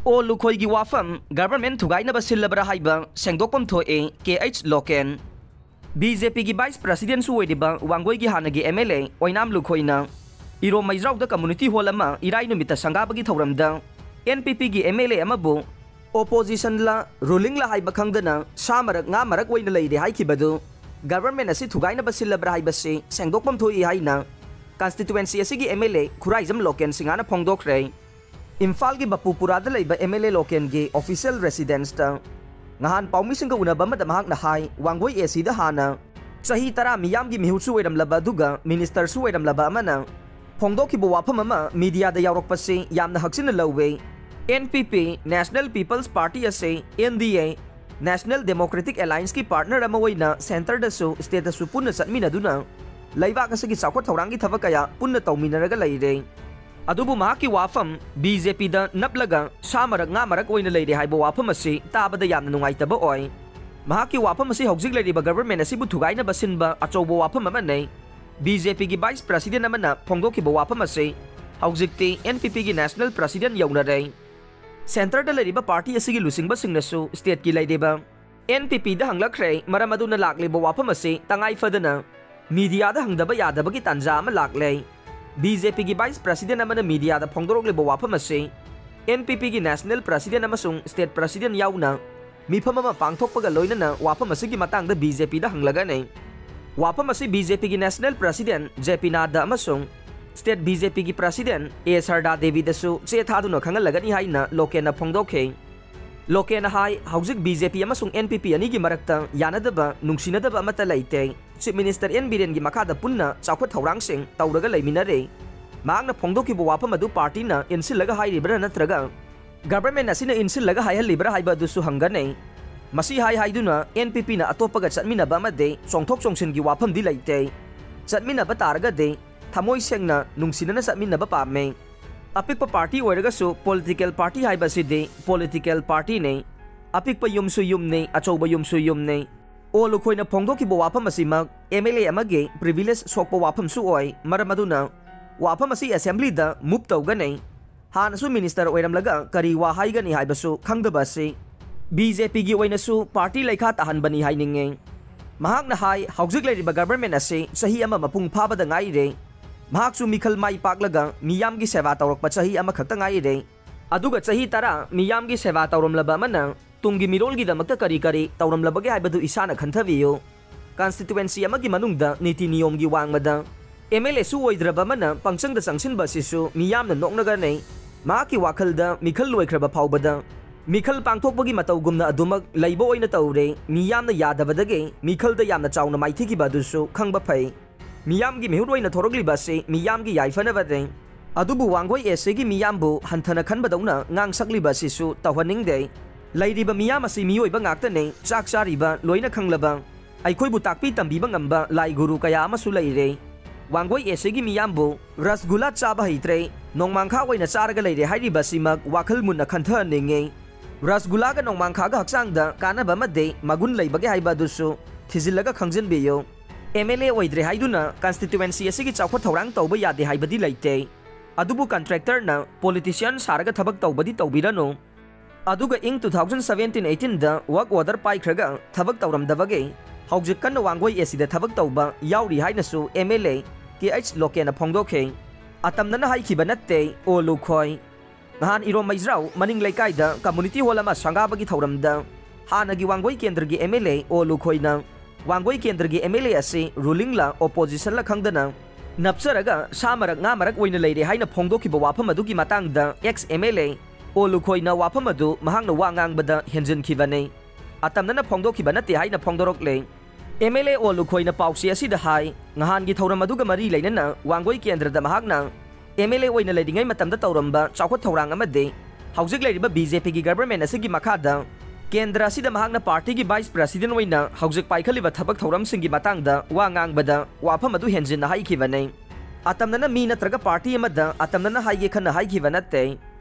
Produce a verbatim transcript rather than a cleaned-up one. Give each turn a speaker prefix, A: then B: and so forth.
A: ओ लुखोई की वाफम गवर्नमेंट थुगाइनब सिल्लबरा हाइबा सेंगदोकपम थोए के एच लोकेन बीजेपी की वाइस प्रेसिडेंट सुइदिबा वांगोई की हानगी एमएलए ओइनाम लुखोइना इरो मैजराउदा कम्युनिटी हॉल अमा इराई नुमिता संगाबगी थौरमदा एनपीपी की एमएलए अमबु ओपोजिशन ला रूलिंग ला हाइबा खंगदना सामरक nga marak oina leide haikibadu government asi thugainaba सिल्लबरा हाइबसे सेंगदोकपम थोई हाइना constituency asigi MLA Khuraijam Loken सिंगाना फोंगदोखरे इम्फाल की बपुपुराद लेबा एमएलए लोकेन के ऑफिशियल रेसिडेंस ता नहान पाउमिसिंग का उनबा मद महाक नहाई वांगोई एसी दा हाना सही तरा मियाम की मिहुसु ओइरमलबा दुगा मिनिस्टर सु ओइरमलबा अमना फोंगदोखिबो वाफम अमा मीडिया दा यावरकपसे यामना हक्सिन लौवे एनपीपी नेशनल पीपल्स पार्टी असे एनडीए नेशनल डेमोक्रेटिक अलायंस की पार्टनर अमा ओइना सेंटर दसु स्टेट दसु पुन्ना सटमिनदुना लैबाक असगी चाखोट थौरांगी थबक कया पुन्ना तौमिनरगा लैरे अदुबु महाकी वाफम बीजेपी दा नपलगा सामरक nga marak oina leide haibo wafam asi tabada yamna nungaitaba oi महाकी वाफम asi hojik leiriba government asi bu thugaina basinba achobo wafam ama nei BJP की वाइस प्रेसिडेंट अमना फोंगदोखिबो वाफम asi hojikti एनपीपी की नेशनल प्रेसिडेंट यौनरे centre दा लेरिबा पार्टी असigi लुसिंगबा सिंगनसु स्टेट की लेदेबा एनपीपी दा हंगलखरे मरम अदुना लाक्लेबो वाफम asi tangai फदना मीडिया दा हंगदबा यादबगी तंजा अमा लाक्ले बीजेपी की वाइस प्रेसिडेंट अमना मीडिया दा फोंगदोरक्लेबो वाफम asi एनपीपी की नेशनल प्रेसिडेंट अमसुंग स्टेट प्रेसिडेंट याउना मिफम अमा पांगथोकपगा लोइनना वाफम असigi matangda बीजेपी दा हंगलगा nei वाफम asi बीजेपी की नेशनल प्रेसिडेंट जेपी नड्डा अमसुंग स्टेट बीजेपी की प्रेसिडेंट ए सरदा देवी दसु चे थादुना खंगलगनी हाइना लोकेना फोंगदोखे लोकेना हाई हौजिक बीजेपी अमसुंग एनपीपी अनि की मरक्ता यानदबा नुंगसिनदबा अमता लेते चीफ मिनिस्टर एन बीरेन की मखादा पुन्ना चाखोट थौरांगसिंग तौरगा लेमिनरे मांगना फोंगदोखिबो वाफम अदु पार्टीना इनसिलगा हाइरिबरा नत्रगा गवर्नमेंट असिना इनसिलगा हाइहलिबरा हाइबा दुसु हंगने मसी हाइ हाइदुना एनपीपी ना अतोपगा चटमिनबा अमदे चोंगथोक चोंगसिन की वाफम दि लेते चटमिनबा तारगदे थमोय सेंगना नुंगसिनना चटमिनबा पामे अपिकपा पार्टी ओइरगसु पॉलिटिकल पार्टी हाइबसिदे पॉलिटिकल पार्टी ने अपिकपा युमसु युमने अचौबा युमसु युमने ओ लुखोइना फोंगदोखिबो वाफम असिमक एमएलए अमगे प्रिविलेज सोकपो वाफम सु ओइ मरमदुना वाफम असि असेंबली दा मूव तौगने हानसु मिनिस्टर ओइरमलगा करी वा हाइगनी हाइबसु खंगदबसि बीजेपी की ओइनसु पार्टी लेखा तहनबनी हाइनिंगे महाकना हाइ हौजिक लेरिबा गवर्नमेंट असि सही अमा मपुंग फाबदा ngaire महाकसु मिखल माइ पाकलगा मियाम की सेवा तौरकपा सही अमा खक्ता ngaire अदुगा सही तरा मियाम की सेवा तौरमलबा अमना तुंगी मिरोल की दमकता करी करी तौरमलबगे हाइबदु इसाना खंथबियो कॉन्स्टिट्यूएंसी अमगी मनुंगदा नीति नियम की वांगमदा एमएलए सु ओइद्रबा मना पंचंगदा संगसिनबा सिसु मियामना नोकनगने माकी वाखलदा मिखल लोइख्रबा फावबदा मिखल पांगथोकबगी मतौगुमना अदुमक लैबो ओइना तौरे मियामना यादबदगे मिखलदा यामना चाउना माइथिकिबा दुसु खंगबा फै मियामगी मिहुर ओइना थोरगलिबासे मियामगी याइफनबदे अदुबु वांगोई एसेगी मियामबु हंथना खनबदौना ngang सिसु तौहनिंगदे लैरिबा मियाम असि मियोइबा ngaktane चाक चारिबा लोइना खंगलबा अइखोइबु ताकपि तंबिबा ngamba लाई गुरु कया अमसु लैरे वांगोई एसेगी मियामबु रसगुल्ला चाबा हैत्रे नोंमांखा ओइना चारगा लैरे हाइरिबासिमक वाखल मुन्ना खंथनिंगे रसगुल्ला गा नोंमांखा गा हक्सांगदा कानबा मदे मगुन लैबगे हाइबादुसु थिजिलगा खंगजनबियो एमएलए ओइद्रे हाइदुना कॉन्स्टिट्यूएंसी असि की चाखोट थौरांग तौबा यादे हाइबदि लैते अदुबु कॉन्ट्रैक्टर ना पॉलिटिशियन सारगा थबक तौबदि तौबिरनो अदुगा इंग टू थाउजेंड सेवेंटीन एटीन दा वर्क ऑर्डर पाइख्रगा थबक तौरमदबगे हौजिक कन्न वांगोई एसिदा थबक तौबा याउरी हाइनसु एमएलए के एच लोकेना फोंगदोखे अतमनना हाइखिबा नत्ते ओ लुखोय नहान इरो मैजराउ मनिंग लेकाइदा कम्युनिटी हॉल अमा संगाबगी थौरमदा हानगी वांगोई केंद्र की एमएलए ओ लुखोयना वांगोई केंद्र की एमएलए असि रूलिंग ला ओपोजिशन ला खंगदना नपसरगा सामरक nga marak oina leire haina फोंगदोखिबा वाफम अदुगी matangda एक्स एमएलए ओ लुखोयना वाफम अदु महांगना वा ngangbada henjinkhibane अतमनना फोंगदोखिबा नते हाइना फोंगदोरकले एमएलए ओ लुखोयना पाउसी असिदा हाइ ngahan gi थौरम अदुगा मरी लेनना वांगोई केंद्रदा महांगना एमएलए ओइना लेदिंgai matamda तौरमबा चाखोट थौरांग अमदे हौजिक लेरिबा बीजेपी की गवर्नमेंट असigi मखादा केंद्र असिदा महांगना पार्टी की वाइस प्रेसिडेंट ओइना हौजिक पाइखलिबा थबक थौरमसिंगी matangda वा ngangbada वाफम अदु henjinना हाइखिबने अतमनना मी नत्रगा पार्टी अमदा अतमनना हाइगे खन्ना हाइखिबा नते